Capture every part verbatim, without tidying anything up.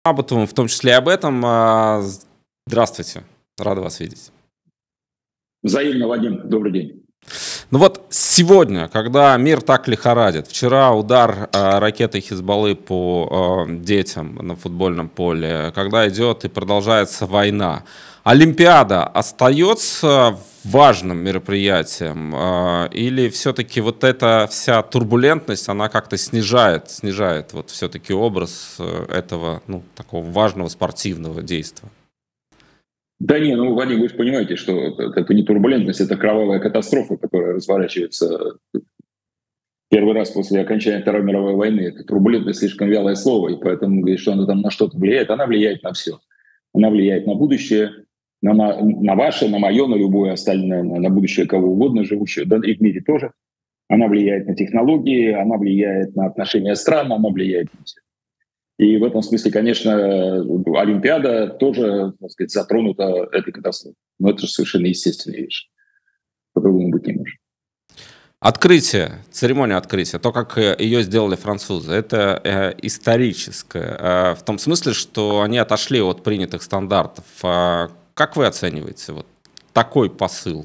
Абутовым, в том числе и об этом. А, Здравствуйте, рада вас видеть. Взаимно, Вадим, добрый день. Ну вот сегодня, когда мир так лихорадит, вчера удар а, ракеты Хизбаллы по а, детям на футбольном поле, когда идет и продолжается война, Олимпиада остается важным мероприятием, а, или все-таки вот эта вся турбулентность, она как-то снижает, снижает вот все-таки образ э, этого, ну, такого важного спортивного действия? Да не, ну, Вадим, вы же понимаете, что это, это не турбулентность, это кровавая катастрофа, которая разворачивается первый раз после окончания Второй мировой войны. Это турбулентность слишком вялое слово, и поэтому говорить, что она там на что-то влияет, она влияет на все. Она влияет на будущее, на, на, на ваше, на мое, на любое остальное, на, на будущее кого угодно живущего, да и в мире тоже. Она влияет на технологии, она влияет на отношения стран, она влияет на все. И в этом смысле, конечно, Олимпиада тоже, так сказать, затронута этой катастрофой. Но это же совершенно естественная вещь. По-другому быть не может. Открытие, церемония открытия, то, как э, ее сделали французы, это э, историческое, э, в том смысле, что они отошли от принятых стандартов. А как вы оцениваете вот такой посыл?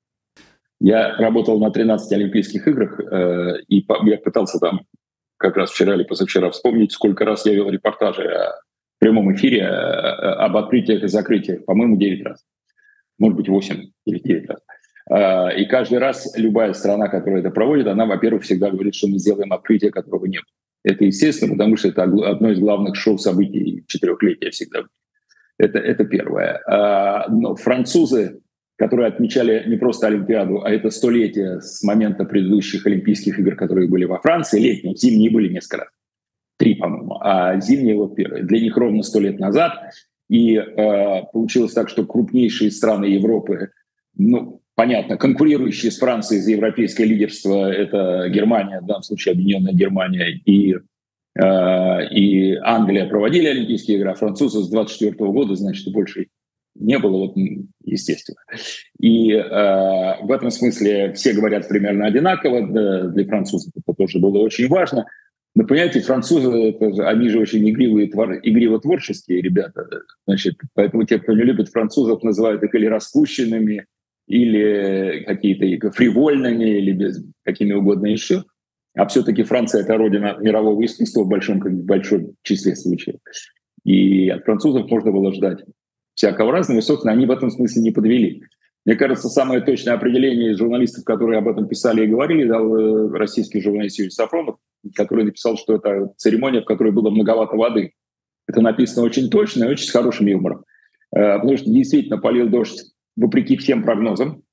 Я работал на тринадцати Олимпийских играх, э, и по, я пытался там как раз вчера или позавчера вспомнить, сколько раз я вел репортажи о прямом эфире э, об открытиях и закрытиях. По-моему, девять раз. Может быть, восемь или девять раз. Э, и каждый раз любая страна, которая это проводит, она, во-первых, всегда говорит, что мы сделаем открытие, которого нет. Это естественно, потому что это одно из главных шоу-событий четырехлетия всегда. Это, это первое. Э, но французы, которые отмечали не просто Олимпиаду, а это столетие с момента предыдущих Олимпийских игр, которые были во Франции, летние, зимние были несколько раз, три, по-моему, а зимние вот первые. Для них ровно сто лет назад. И э, получилось так, что крупнейшие страны Европы, ну, понятно, конкурирующие с Францией за европейское лидерство, это Германия, в данном случае Объединенная Германия и, э, и Англия проводили Олимпийские игры, а французы с двадцать четвёртого года, значит, больше не было, вот, естественно. И э, в этом смысле все говорят примерно одинаково. Да, для французов это тоже было очень важно. Но, понимаете, французы, это же, они же очень игривые, твор, игриво-творческие ребята. Значит, поэтому те, кто не любит французов, называют их или распущенными, или какие-то фривольными, или без, какими угодно еще. А все-таки Франция — это родина мирового искусства в большом, в большом числе случаев. И от французов можно было ждать всякого разного, и, собственно, они в этом смысле не подвели. Мне кажется, самое точное определение из журналистов, которые об этом писали и говорили, дал российский журналист Юрий Сафронов, который написал, что это церемония, в которой было многовато воды. Это написано очень точно и очень с хорошим юмором. Потому что действительно полил дождь вопреки всем прогнозам.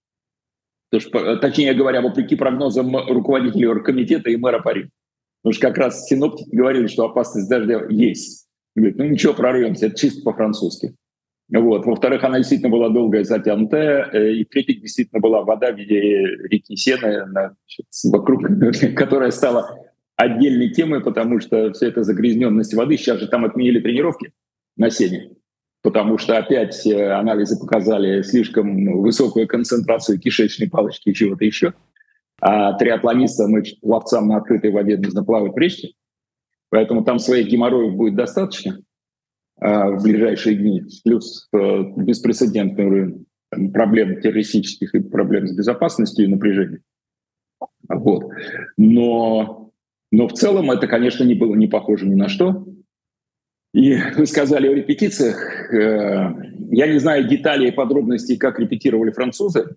Точнее говоря, вопреки прогнозам руководителей оргкомитета и мэра Парижа. Потому что как раз синоптики говорили, что опасность дождя есть. Говорят, ну ничего, прорвемся, это чисто по-французски. Вот. Во-вторых, она действительно была долгая, затянутая. И в-третьих, действительно была вода в виде реки Сены, вокруг, которая стала отдельной темой, потому что вся эта загрязненность воды, сейчас же там отменили тренировки на Сене, потому что опять анализы показали слишком высокую концентрацию кишечной палочки и чего-то еще. А триатлонистам и пловцам на открытой воде нужно плавать в речке, поэтому там своих геморроев будет достаточно в ближайшие дни, плюс э, беспрецедентный уровень там, проблем террористических и проблем с безопасностью и напряжением. Вот. Но, но в целом это, конечно, не было не похоже ни на что. И вы сказали о репетициях. Э, я не знаю деталей и подробностей, как репетировали французы.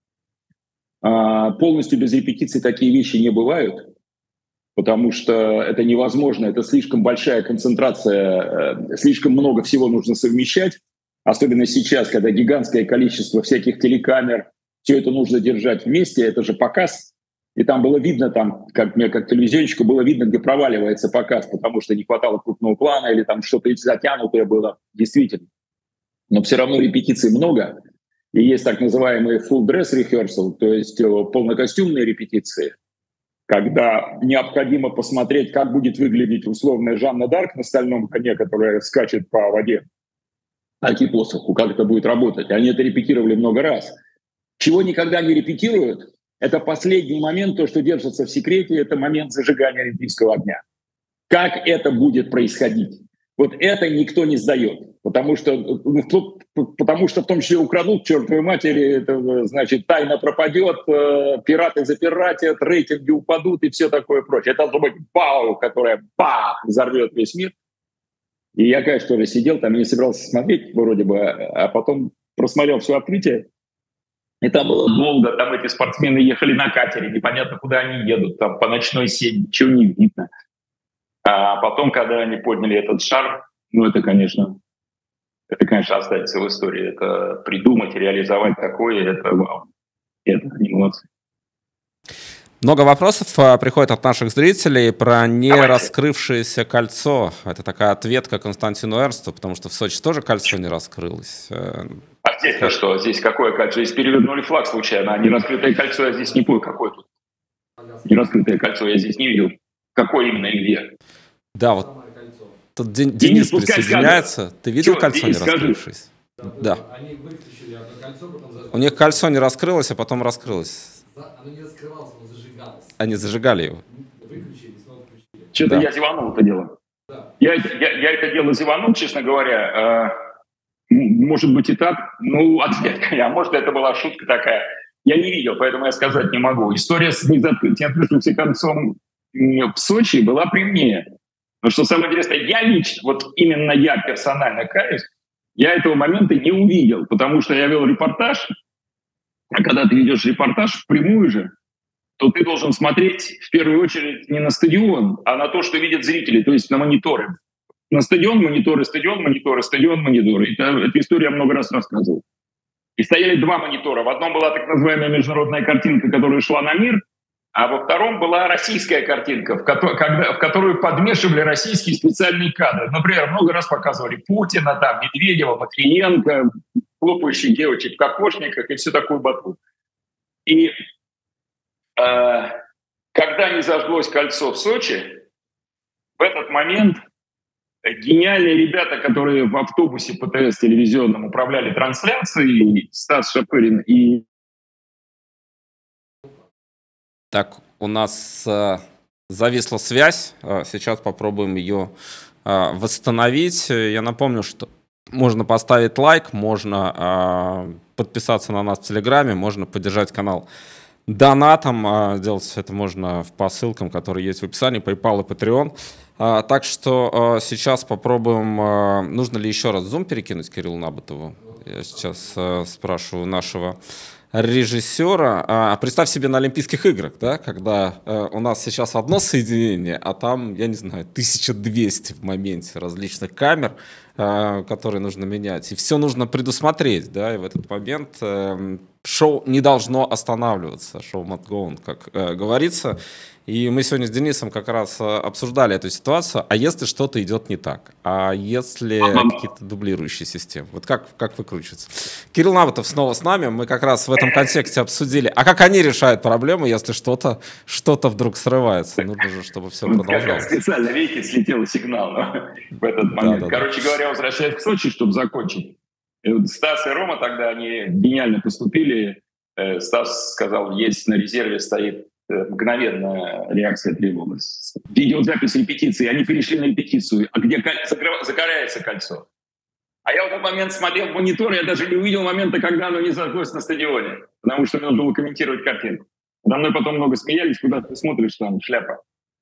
Э, полностью без репетиций такие вещи не бывают, потому что это невозможно, это слишком большая концентрация, слишком много всего нужно совмещать, особенно сейчас, когда гигантское количество всяких телекамер, все это нужно держать вместе, это же показ, и там было видно, там, как мне как телевизионщику было видно, где проваливается показ, потому что не хватало крупного плана или там что-то затянутое было, действительно. Но все равно репетиций много, и есть так называемые full dress rehearsal, то есть полнокостюмные репетиции, когда необходимо посмотреть, как будет выглядеть условная Жанна Дарк на стальном коне, которая скачет по воде, аки посоху, как это будет работать. Они это репетировали много раз. Чего никогда не репетируют, это последний момент, то, что держится в секрете, это момент зажигания олимпийского огня. Как это будет происходить? Вот это никто не сдает, потому что, ну, тут, потому что в том числе украдут, чертовой матери, это, значит, тайна пропадет, э, пираты запиратят, рейтинги упадут и все такое прочее. Это должно быть бау, которая бах, взорвет весь мир. И я, конечно, тоже сидел там и не собирался смотреть вроде бы, а потом просмотрел все открытие. И там было долго, там эти спортсмены ехали на катере, непонятно, куда они едут, там по ночной сети, ничего не видно. А потом, когда они подняли этот шар, ну это, конечно, это, конечно, останется в истории. Это придумать, реализовать такое, это вау. Это не молодцы. Много вопросов а, приходит от наших зрителей про не Давайте. раскрывшееся кольцо. Это такая ответка Константину Эрнсту, потому что в Сочи тоже кольцо не раскрылось. А здесь-то что? Здесь какое кольцо? Здесь перевернули флаг случайно, а не раскрытое кольцо я здесь не понял. Какое тут? Не раскрытое кольцо я здесь не видел. Какое именно и где? Да, вот тут Ден- Денис, Денис присоединяется. Скажет. Ты видел Чё, кольцо Денис, не раскрывшееся? Да. да. Они выключили одно кольцо, потом зажигали. У них кольцо не раскрылось, а потом раскрылось. Оно не раскрывалось, оно зажигалось. Они зажигали его. Выключили, снова включили. Что-то да. я зеванул это дело. Да. Я, я, я это дело зеванул, честно говоря. Может быть и так. Ну, ответ. А может, это была шутка такая. Я не видел, поэтому я сказать не могу. История с неоткрывшимся концом в Сочи была при мне. Но что самое интересное, я лично, вот именно я персонально каюсь, я этого момента не увидел, потому что я вел репортаж, а когда ты ведешь репортаж впрямую же, то ты должен смотреть в первую очередь не на стадион, а на то, что видят зрители, то есть на мониторы. На стадион мониторы, стадион мониторы, стадион мониторы. Это, эту историю я много раз рассказывал. И стояли два монитора. В одном была так называемая международная картинка, которая шла на мир, а во втором была российская картинка, в, ко- когда, в которую подмешивали российские специальные кадры. Например, много раз показывали Путина, там, Медведева, Матвиенко, хлопающих девочек в кокошниках и все такое бату. И э, когда не зажглось кольцо в Сочи, в этот момент гениальные ребята, которые в автобусе ПТС телевизионном управляли трансляцией, Стас Шапырин и... Так, у нас э, зависла связь. Сейчас попробуем ее э, восстановить. Я напомню, что можно поставить лайк, можно э, подписаться на нас в Телеграме, можно поддержать канал донатом. Э, делать это можно по ссылкам, которые есть в описании, PayPal и Patreon. А, так что а, сейчас попробуем, а, нужно ли еще раз зум перекинуть Кириллу Набатову. Я сейчас а, спрашиваю нашего режиссера. А, представь себе на Олимпийских играх, да, когда а, у нас сейчас одно соединение, а там, я не знаю, тысяча двести в моменте различных камер, а, которые нужно менять. И все нужно предусмотреть, да, и в этот момент а, шоу не должно останавливаться, шоу must go on, как а, говорится. И мы сегодня с Денисом как раз обсуждали эту ситуацию. А если что-то идет не так? А если какие-то дублирующие системы? Вот как, как выкручиваться? Кирилл Набатов снова с нами. Мы как раз в этом контексте обсудили. А как они решают проблему, если что-то, что-то вдруг срывается? Нужно же, чтобы все продолжалось. Специально, видите, слетел сигнал в этот момент. Да, да, Короче да. говоря, возвращаясь к Сочи, чтобы закончить. Стас и Рома тогда, они гениально поступили. Стас сказал, есть на резерве стоит мгновенно реакция требовалась. Видеозапись репетиции, они перешли на репетицию, а где загорается кольцо. А я в этот момент смотрел в монитор, я даже не увидел момента, когда оно не зажглось на стадионе, потому что мне нужно было комментировать картинку. Надо мной потом много смеялись, куда ты смотришь, там шляпа.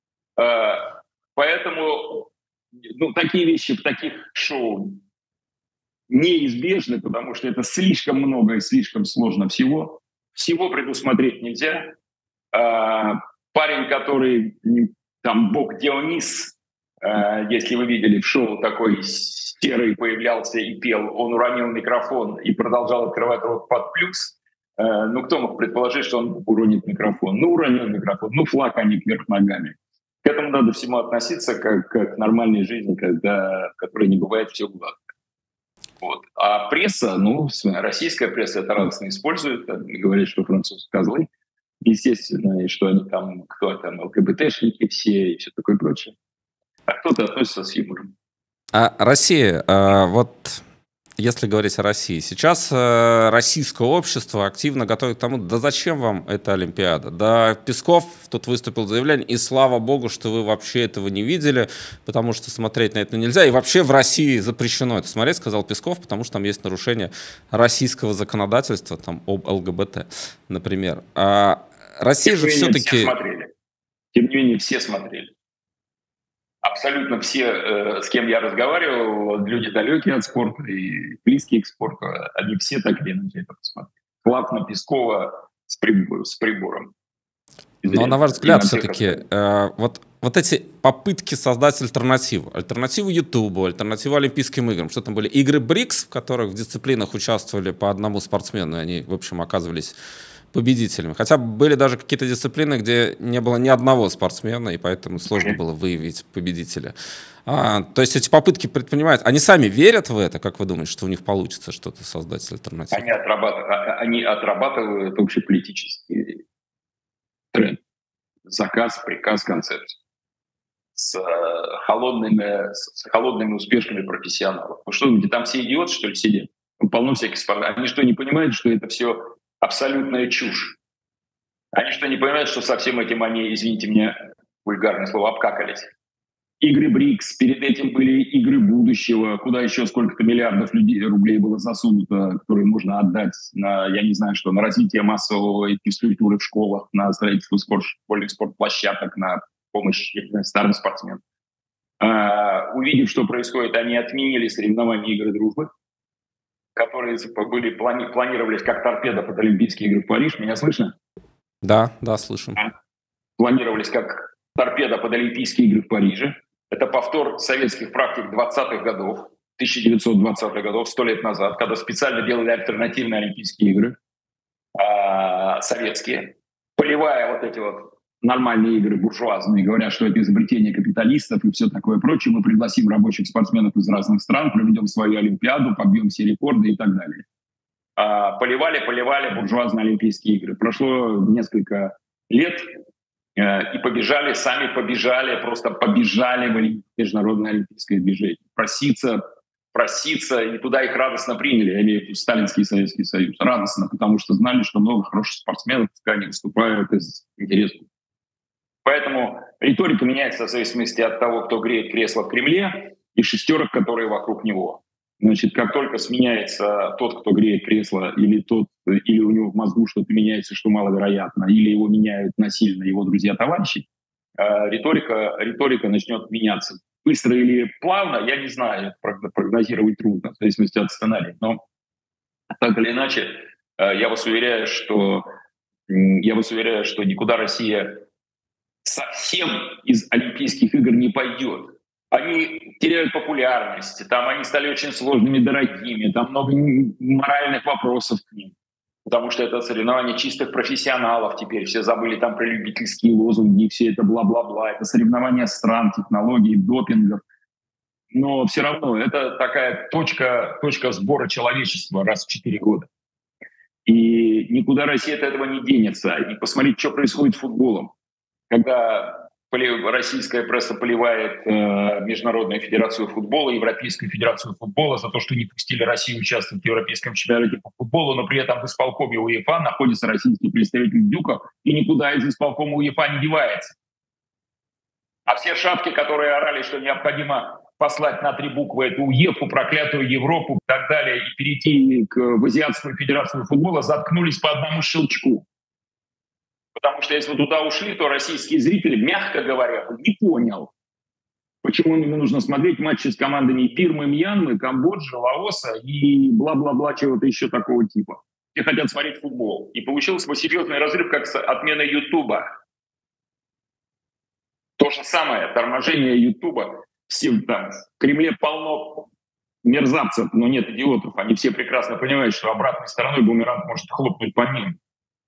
Поэтому ну, такие вещи в таких шоу неизбежны, потому что это слишком много и слишком сложно всего. Всего предусмотреть нельзя. Парень, который там бог Дионис, если вы видели в шоу, такой серый появлялся и пел, он уронил микрофон и продолжал открывать рот под плюс. Ну, кто мог предположить, что он уронит микрофон? Ну, уронил микрофон, ну, флаг, а не вверх ногами. К этому надо всему относиться как, как к нормальной жизни, когда, в которой не бывает все гладко. Вот. А пресса, ну, российская пресса это радостно использует, говорит, что французы козлы. Естественно, и что они там, кто там, ЛГБТшники все и все такое прочее. А кто-то относится с юмором. А Россия, а, вот если говорить о России, сейчас э, российское общество активно готовит к тому, да зачем вам эта Олимпиада? Да, Песков тут выступил заявление, и слава богу, что вы вообще этого не видели, потому что смотреть на это нельзя, и вообще в России запрещено это смотреть, сказал Песков, потому что там есть нарушение российского законодательства, там, об ЛГБТ, например. А Россия Тем же не менее, все все-таки... смотрели. Тем не менее, все смотрели. Абсолютно все, э, с кем я разговаривал, люди далекие от спорта и близкие к спорту, они все так или иначе это посмотрели. Вклад на Пескова с, прибор, с прибором. Но, на ваш взгляд, все-таки э, вот, вот эти попытки создать альтернативу, альтернативу Ютубу, альтернативу Олимпийским играм, что там были игры БРИКС, в которых в дисциплинах участвовали по одному спортсмену, и они, в общем, оказывались победителями. Хотя были даже какие-то дисциплины, где не было ни одного спортсмена, и поэтому сложно было выявить победителя. А, то есть эти попытки предпринимают, они сами верят в это, как вы думаете, что у них получится что-то создать альтернативу? Они отрабатывают, они отрабатывают общеполитический тренд. Заказ, приказ, концепцию. С холодными, с холодными успешками профессионалов. Вы что думаете, там все идиоты, что ли, сидят? Полно всяких спортсменов. Они что, не понимают, что это все абсолютная чушь? Они что, не понимают, что со всем этим они, извините меня, вульгарное слово, обкакались? Игры БРИКС, перед этим были игры будущего, куда еще сколько-то миллиардов людей, рублей было засунуто, которые можно отдать на, я не знаю что, на развитие массовой физкультуры в школах, на строительство спорт, школьных спортплощадок, на помощь знаю, старым спортсменам. А, увидев, что происходит, они отменили соревнования игры дружбы, которые были, плани, планировались как торпеда под Олимпийские игры в Париж. Меня слышно? Да, да, слышим. Планировались как торпеда под Олимпийские игры в Париже. Это повтор советских практик двадцатых годов, тысяча девятьсот двадцатых годов, сто лет назад, когда специально делали альтернативные Олимпийские игры, э, советские, поливая вот эти вот нормальные игры буржуазные, говоря, что это изобретение капиталистов и все такое прочее. Мы пригласим рабочих спортсменов из разных стран, проведем свою Олимпиаду, побьем все рекорды и так далее. Э, поливали, поливали буржуазные Олимпийские игры. Прошло несколько лет, и побежали, сами побежали, просто побежали в международное олимпийское движение. Проситься, проситься, и туда их радостно приняли, я имею в виду Сталинский и Советский Союз. Радостно, потому что знали, что много хороших спортсменов, пускай они выступают из интереса. Поэтому риторика меняется в зависимости от того, кто греет кресло в Кремле, и шестерок, которые вокруг него. Значит, как только сменяется тот, кто греет кресло, или тот, или у него в мозгу что-то меняется, что маловероятно, или его меняют насильно его друзья-товарищи, э, риторика, риторика начнет меняться. Быстро или плавно, я не знаю, прогнозировать трудно, в зависимости от сценария. Но так или иначе, э, я вас уверяю, что э, я вас уверяю, что никуда Россия совсем из Олимпийских игр не пойдет. Они теряют популярность, там они стали очень сложными, дорогими, там много моральных вопросов к ним, потому что это соревнования чистых профессионалов теперь, все забыли там про любительские лозунги, все это бла-бла-бла, это соревнования стран, технологий, допингов, но все равно это такая точка, точка сбора человечества раз в четыре года. И никуда Россия от этого не денется. И посмотрите, что происходит с футболом. Когда российская пресса поливает э, Международную федерацию футбола, Европейскую федерацию футбола за то, что не пустили Россию участвовать в Европейском чемпионате по футболу, но при этом в исполкоме УЕФА находится российский представитель Дюков, и никуда из исполкома УЕФА не девается. А все шапки, которые орали, что необходимо послать на три буквы эту УЕФу, проклятую Европу и так далее, и перейти к, в Азиатскую федерацию футбола, заткнулись по одному щелчку. Потому что если вы туда ушли, то российские зрители, мягко говоря, не понял, почему ему нужно смотреть матчи с командами Бирмы, Мьянмы, Камбоджи, Лаоса и бла-бла-бла, чего-то еще такого типа. Все хотят смотреть футбол. И получился бы серьезный разрыв, как с отменой Ютуба. То же самое, торможение Ютуба. Все там, в Кремле полно мерзавцев, но нет идиотов. Они все прекрасно понимают, что обратной стороной бумеранг может хлопнуть по ним.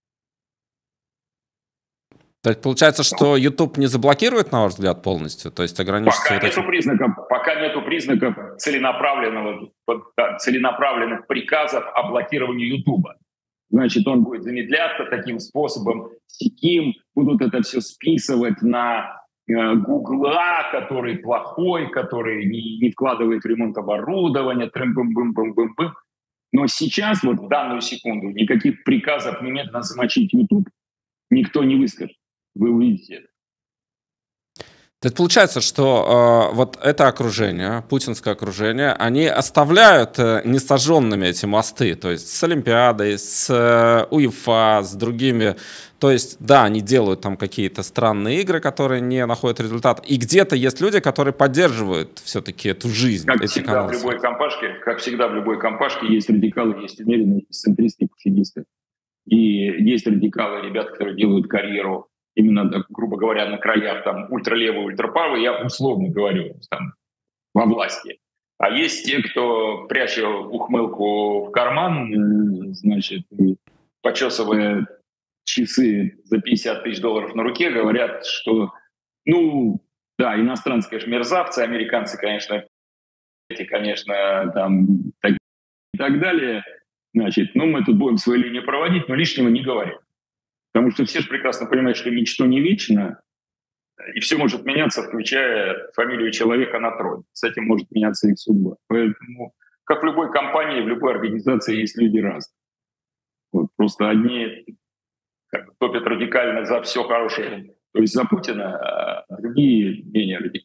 То есть получается, что YouTube не заблокирует, на ваш взгляд, полностью? То есть ограничится... Пока, вот нету, этим... признаков, пока нету признаков целенаправленного, целенаправленных приказов о блокировании YouTube. Значит, он будет замедляться таким способом, сяким, будут это все списывать на Гугла, который плохой, который не, не вкладывает в ремонт оборудования, трым-бым-бым-бым-бым-бым. Но сейчас, вот в данную секунду, никаких приказов немедленно замочить YouTube никто не выскажет. Вы увидите это. То есть получается, что э, вот это окружение, путинское окружение, они оставляют э, несожженными эти мосты, то есть с Олимпиадой, с э, УЕФА, с другими. То есть, да, они делают там какие-то странные игры, которые не находят результат. И где-то есть люди, которые поддерживают все-таки эту жизнь. Как эти всегда в любой компашке, как всегда в любой компашке есть радикалы, есть умеренные, есть центристы, пофигисты. И есть радикалы, ребята, которые делают карьеру именно, грубо говоря, на краях, там, ультралевый, ультраправый, я условно говорю, там, во власти. А есть те, кто, пряча ухмылку в карман, значит, почесывая часы за пятьдесят тысяч долларов на руке, говорят, что, ну, да, иностранцы, конечно, мерзавцы, американцы, конечно, эти, конечно, там, так, и так далее. Значит, ну, мы тут будем свою линию проводить, но лишнего не говорим. Потому что все же прекрасно понимают, что ничто не вечно, и все может меняться, включая фамилию человека на троне. С этим может меняться их судьба. Поэтому, как в любой компании, в любой организации есть люди разные. Вот, просто одни как бы топят радикально за все хорошее, то есть за Путина, а другие менее радикально.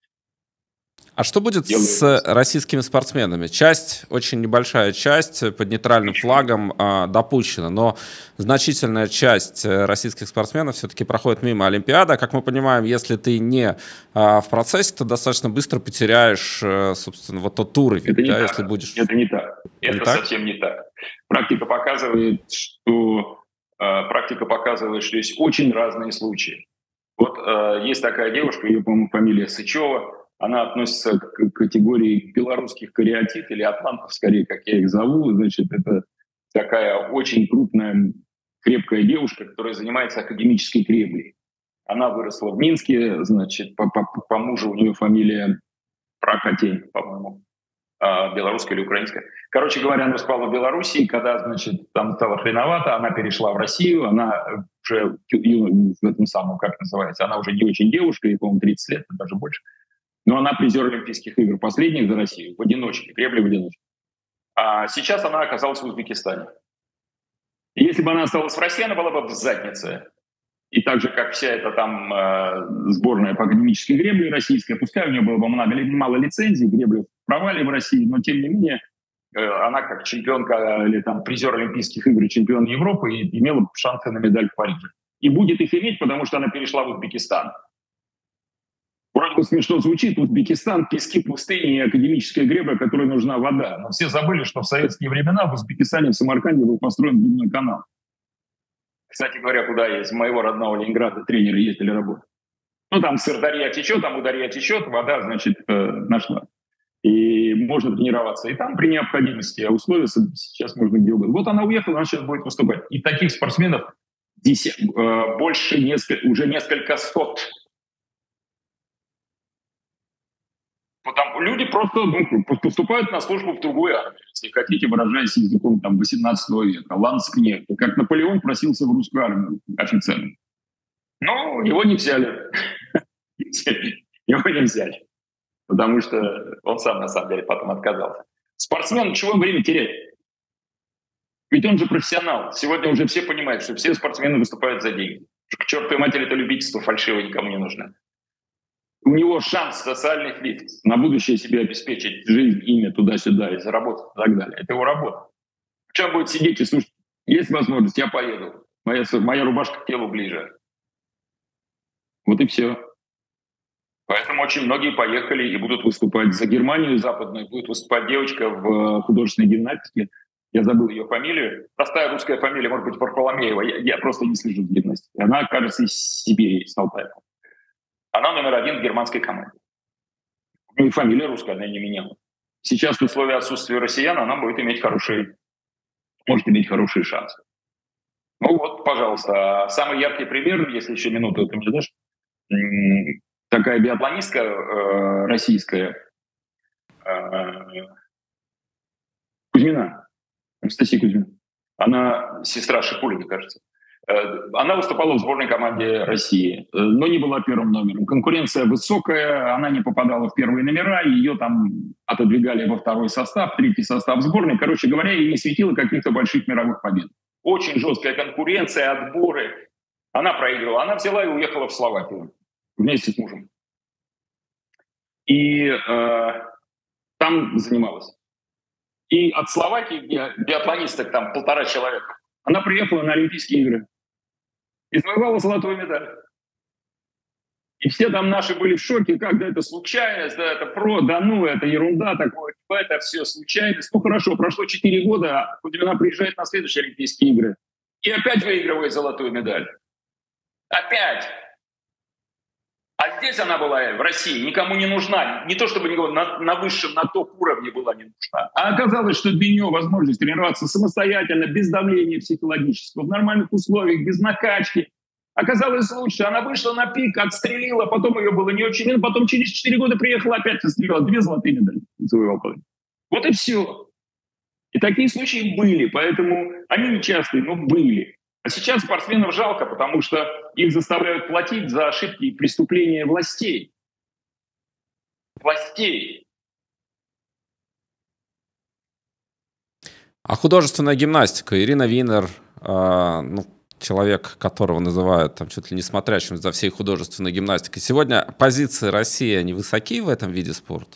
А что будет с российскими спортсменами? Часть, очень небольшая часть под нейтральным флагом э, допущена, но значительная часть российских спортсменов все-таки проходит мимо Олимпиады. Как мы понимаем, если ты не э, в процессе, то достаточно быстро потеряешь, э, собственно, вот тот уровень. Это не да, так. Если будешь... Это не так. Это не совсем так? не так. Практика показывает, что э, практика показывает, что есть очень разные случаи. Вот э, есть такая девушка, ее, по-моему, фамилия Сычева. Она относится к категории белорусских кариатид или атлантов, скорее, как я их зову. Значит, это такая очень крупная, крепкая девушка, которая занимается академической греблей. Она выросла в Минске, значит, по, по, по мужу у нее фамилия Прокатень, по-моему, белорусская или украинская. Короче говоря, она спала в Белоруссии, когда, значит, там стало хреновато, она перешла в Россию, она уже в этом самом, как называется, она уже не очень девушка, ей, по-моему, тридцать лет, даже больше. Но она призер Олимпийских игр последних за Россию, в одиночке, гребли в одиночке. А сейчас она оказалась в Узбекистане. И если бы она осталась в России, она была бы в заднице. И так же, как вся эта там э, сборная по академической гребле российская, пускай у нее было бы много, мало лицензий, гребли в провале в России, но тем не менее э, она как чемпионка или там призер Олимпийских игр, чемпион Европы, и имела шансы на медаль в Париже. И будет их иметь, потому что она перешла в Узбекистан. Вроде бы смешно звучит, Узбекистан, пески пустыни и академическая гребля, которой нужна вода. Но все забыли, что в советские времена в Узбекистане, в Самарканде был построен гребной канал. Кстати говоря, куда из моего родного Ленинграда тренеры ездили работать. Ну, там Сырдарья течет, там Ударья течет, вода, значит, э, нашла. И можно тренироваться. И там при необходимости, а условия сейчас можно где угодно. Вот она уехала, она сейчас будет выступать. И таких спортсменов десять, э, больше, несколько, уже несколько сот. Потому люди просто ну, поступают на службу в другую армию, если хотите, выражаясь языком там, восемнадцатого века. Ланскнехт, как Наполеон просился в русскую армию офицером. Но его не взяли. Его не взяли. Потому что он сам, на самом деле, потом отказался. Спортсмен, чего время терять? Ведь он же профессионал. Сегодня уже все понимают, что все спортсмены выступают за деньги. К чертовой матери это любительство фальшивое никому не нужно. У него шанс, социальный лифт, на будущее себе обеспечить жизнь, имя туда-сюда, и заработать и так далее. Это его работа. Чем будет сидеть и слушать? Есть возможность, я поеду. Моя, моя рубашка к телу ближе. Вот и все. Поэтому очень многие поехали и будут выступать за Германию западную. Будет выступать девочка в художественной гимнастике. Я забыл ее фамилию. Простая русская фамилия, может быть, Варфоломеева. Я, я просто не слежу за гимнастикой. Она, кажется, из Сибири, из Алтая. Она номер один в германской команде. Ну и фамилия русская, она не меняла. Сейчас в условиях отсутствия россиян она будет иметь хорошие, может иметь хорошие шансы. Ну вот, пожалуйста. Самый яркий пример, если еще минуту ты мне дашь, такая биатлонистка э, российская, э, Кузьмина, Анастасия Кузьмина. Она сестра Шипулина, кажется. Она выступала в сборной команде России, но не была первым номером. Конкуренция высокая, она не попадала в первые номера, ее там отодвигали во второй состав, третий состав сборной. Короче говоря, ей не светило каких-то больших мировых побед. Очень жесткая конкуренция, отборы. Она проиграла. Она взяла и уехала в Словакию вместе с мужем. И э, там занималась. И от Словакии, где биатлонисток там полтора человека, она приехала на Олимпийские игры и завоевала золотую медаль. И все там наши были в шоке, как да это случайность, да это про, да ну, это ерунда такое, это все случайность. Ну хорошо, прошло четыре года, а Кузьмина приезжает на следующие Олимпийские игры и опять выигрывает золотую медаль. Опять! А здесь она была, в России, никому не нужна. Не то чтобы на, на высшем, на топ-уровне была не нужна. А оказалось, что для нее возможность тренироваться самостоятельно, без давления психологического, в нормальных условиях, без накачки. Оказалось лучше. Она вышла на пик, отстрелила, потом ее было не очень видно, потом через четыре года приехала, опять отстрелила. Две золотые медали завоевала. Вот и все. И такие случаи были, поэтому они нечастые, но были. А сейчас спортсменов жалко, потому что их заставляют платить за ошибки и преступления властей. Властей. А художественная гимнастика? Ирина Винер, э, ну, человек, которого называют там чуть ли не смотрящим за всей художественной гимнастикой. Сегодня позиции России, они высоки в этом виде спорта?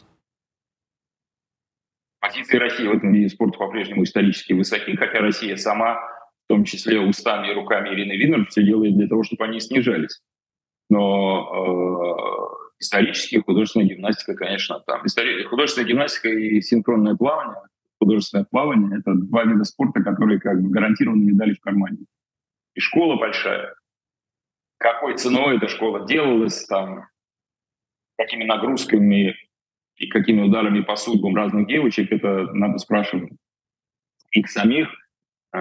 Позиции России в этом виде спорта по-прежнему исторически высоки, хотя Россия сама, в том числе устами и руками Ирины Винер, все делает для того, чтобы они снижались. Но э, исторически художественная гимнастика, конечно, там. Истори... Художественная гимнастика и синхронное плавание, художественное плавание — это два вида спорта, которые как бы гарантированно медали в кармане. И школа большая. Какой ценой эта школа делалась, там, какими нагрузками и какими ударами по судьбам разных девочек, это надо спрашивать их самих, э,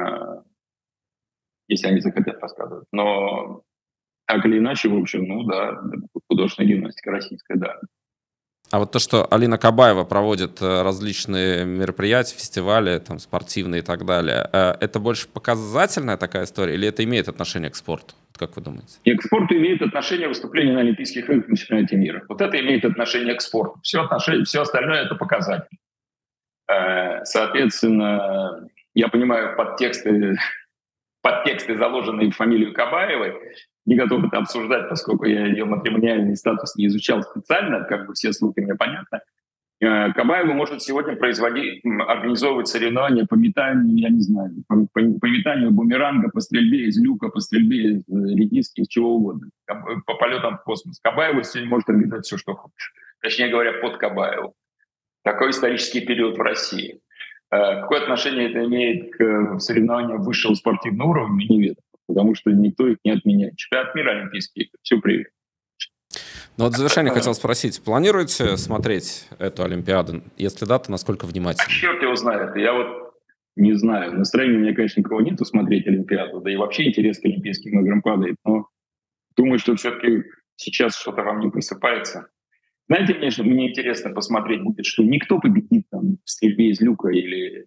если они захотят рассказывать. Но так или иначе, в общем, ну да, художественная гимнастика российская, да. А вот то, что Алина Кабаева проводит различные мероприятия, фестивали, там, спортивные и так далее, это больше показательная такая история или это имеет отношение к спорту? Как вы думаете? И к спорту имеет отношение выступление на Олимпийских играх на чемпионате мира. Вот это имеет отношение к спорту. Все, отношение, все остальное — это показатель. Соответственно, я понимаю подтексты, подтексты, заложенные в фамилию Кабаевой, не готов это обсуждать, поскольку я ее матримониальный статус не изучал специально, как бы все слухи мне понятны. Кабаева может сегодня производить, организовывать соревнования по метанию, я не знаю, по, по, по метанию бумеранга, по стрельбе из люка, по стрельбе из редиски, из чего угодно, по полетам в космос. Кабаева сегодня может организовать все, что хочешь. Точнее говоря, под Кабаеву. Такой исторический период в России. Какое отношение это имеет к соревнованиям высшего спортивного уровня, не веду, потому что никто их не отменяет. Чемпионат мира, Олимпийские, все привет. Ну вот в завершение хотел спросить, планируете смотреть эту Олимпиаду? Если да, то насколько внимательно? А черт его знает. Я вот не знаю. Настроения у меня, конечно, никого нету смотреть Олимпиаду, да и вообще интерес к Олимпийским играм падает. Но думаю, что все-таки сейчас что-то вам не просыпается. Знаете, мне, мне интересно посмотреть будет, что никто победит там, в стрельбе из люка или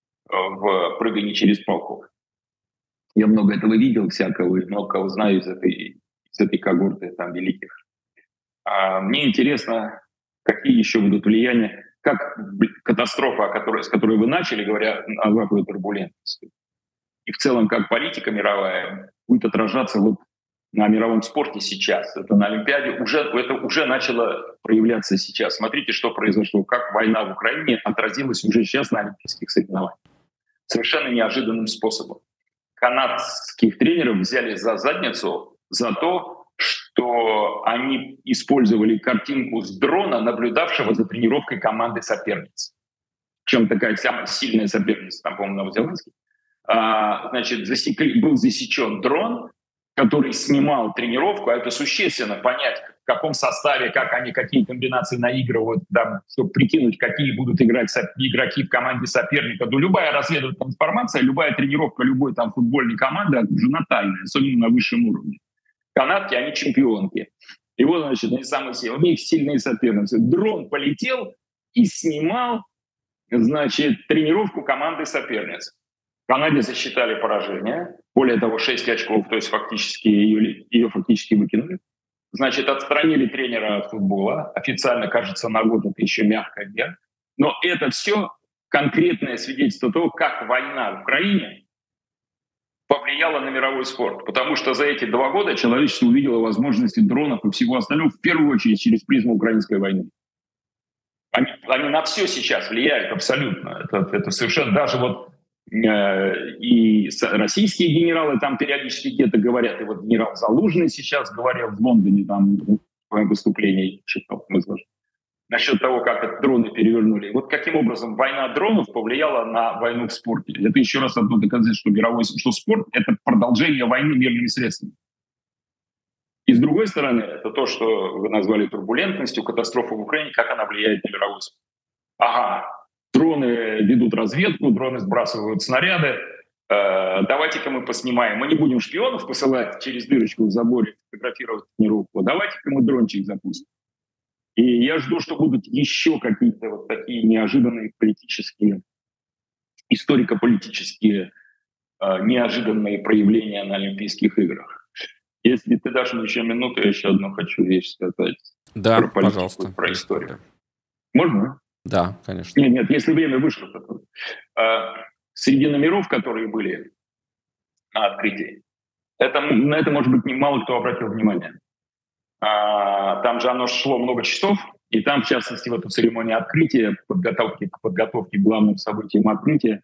в прыгании через палку. Я много этого видел, всякого, и много кого знаю из этой, из этой когорты там, великих. А мне интересно, какие еще будут влияния, как катастрофа, которой, с которой вы начали, говоря о западной турбулентности, и в целом как политика мировая будет отражаться вот на мировом спорте сейчас. Это на Олимпиаде уже, это уже начало проявляться сейчас. Смотрите, что произошло, как война в Украине отразилась уже сейчас на олимпийских соревнованиях. Совершенно неожиданным способом. Канадских тренеров взяли за задницу за то, что они использовали картинку с дрона, наблюдавшего за тренировкой команды соперниц. Причем такая самая сильная соперница, там, по-моему, Новозеландский. А, значит, засекли, был засечен дрон, который снимал тренировку, а это существенно понять, в каком составе, как они, какие комбинации наигрывают, да, чтобы прикинуть, какие будут играть игроки в команде соперника. Ну, любая разведывательная информация, любая тренировка любой там футбольной команды окружена тайной, особенно на высшем уровне. Канадки, они чемпионки. И вот, значит, они самые сильные. У них сильные соперницы. Дрон полетел и снимал, значит, тренировку команды соперниц. В Канаде засчитали поражение. Более того, шесть очков, то есть фактически ее, ее фактически выкинули. Значит, отстранили тренера от футбола. Официально, кажется, на год это еще мягкая мера. Но это все конкретное свидетельство того, как война в Украине повлияла на мировой спорт. Потому что за эти два года человечество увидело возможности дронов и всего остального, в первую очередь, через призму украинской войны. Они, они на все сейчас влияют абсолютно. Это, это совершенно даже вот э, и российские генералы там периодически где-то говорят, и вот генерал Залужный сейчас говорил в Лондоне там в своем выступлении, читал, насчет того, как это дроны перевернули. Вот каким образом война дронов повлияла на войну в спорте. Это еще раз одно доказательство, что мировой, что спорт — это продолжение войны мирными средствами. И с другой стороны, это то, что вы назвали турбулентностью, катастрофа в Украине, как она влияет на мировой спорт. Ага, дроны ведут разведку, дроны сбрасывают снаряды. Э, давайте-ка мы поснимаем. Мы не будем шпионов посылать через дырочку в заборе, фотографировать тренировку. Давайте-ка мы дрончик запустим. И я жду, что будут еще какие-то вот такие неожиданные политические, историко-политические э, неожиданные проявления на Олимпийских играх. Если ты дашь мне еще минуту, я еще одну хочу вещь сказать. Да, про политику, пожалуйста. Про историю. Можно? Да, конечно. Нет, нет, если время вышло. То... А, среди номеров, которые были на открытии, это, на это, может быть, мало кто обратил внимание. А, там же оно шло много часов, и там, в частности, в эту церемонию открытия, подготовки к подготовке к главным событиям открытия,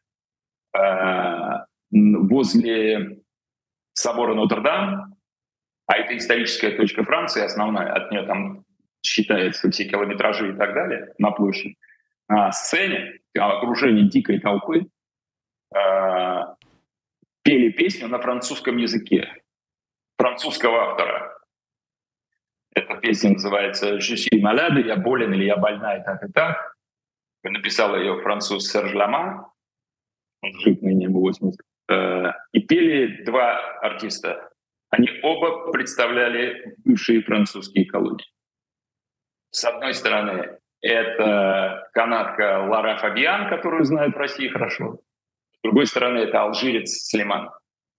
а, возле собора Нотр-Дам, а это историческая точка Франции, основная, от нее там считается все километражи и так далее на площади, на сцене, в окружении дикой толпы, э, пели песню на французском языке французского автора. Эта песня называется «Je suis malade», «Я болен» или «Я больна» и так, и так. Написал ее француз Серж Лама, он жив ныне, ему восемьдесят. Э, и пели два артиста. Они оба представляли бывшие французские колонии. С одной стороны, это канадка Лара Фабиан, которую знают в России хорошо. С другой стороны, это алжирец Слейман.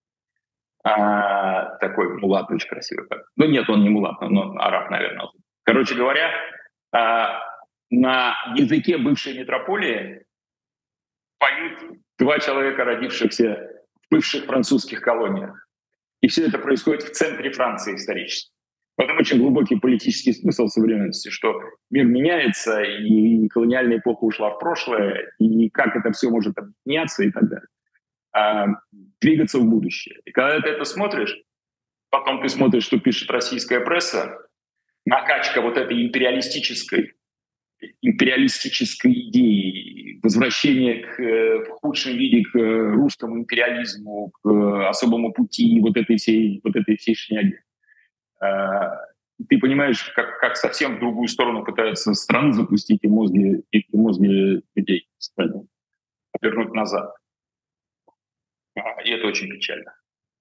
А, такой мулат, очень красивый. Ну нет, он не мулат, но араб, наверное. Короче говоря, а, на языке бывшей метрополии поют два человека, родившихся в бывших французских колониях. И все это происходит в центре Франции исторически. В этом очень глубокий политический смысл современности, что мир меняется, и колониальная эпоха ушла в прошлое, и как это все может объединяться и так далее. А, двигаться в будущее. И когда ты это смотришь, потом ты смотришь, что пишет российская пресса, накачка вот этой империалистической, империалистической идеи, возвращение к, в худшем виде к русскому империализму, к особому пути вот этой всей, вот этой всей шняги. Ты понимаешь, как, как совсем в другую сторону пытаются страну запустить и мозги, и мозги людей в стране, вернуть назад. И это очень печально.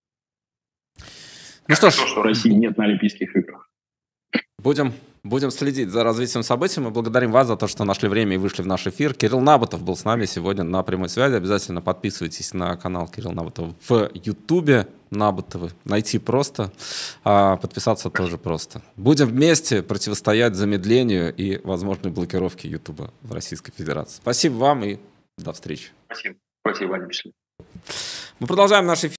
Ну что ж, то, что России нет на Олимпийских играх. Будем, будем следить за развитием событий. Мы благодарим вас за то, что нашли время и вышли в наш эфир. Кирилл Набатов был с нами сегодня на прямой связи. Обязательно подписывайтесь на канал Кирилла Набатова в Ютубе. Набатовы. Найти просто, а подписаться тоже просто. Будем вместе противостоять замедлению и возможной блокировке Ютуба в Российской Федерации. Спасибо вам и до встречи. Спасибо. Спасибо, Ваня. Мы продолжаем наш эфир.